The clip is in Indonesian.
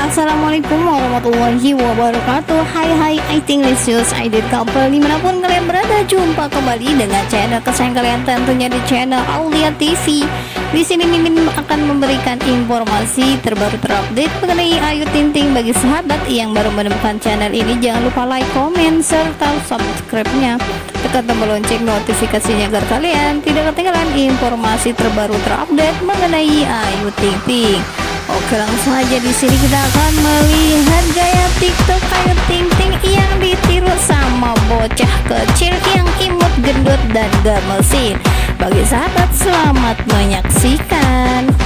Assalamualaikum warahmatullahi wabarakatuh. Hai I think licious I did couple. Dimanapun kalian berada, jumpa kembali dengan channel kesayangan kalian, tentunya di channel Aulia TV. Di sini Mimin akan memberikan informasi terbaru terupdate mengenai Ayu Ting Ting. Bagi sahabat yang baru menemukan channel ini, jangan lupa like, comment, serta subscribe-nya. Tekan tombol lonceng notifikasinya agar kalian tidak ketinggalan informasi terbaru terupdate mengenai Ayu Ting Ting. Oke, langsung aja di sini kita akan melihat gaya TikTok Ayu Ting Ting yang ditiru sama bocah kecil yang imut, gendut dan gemesin. Bagi sahabat, selamat menyaksikan.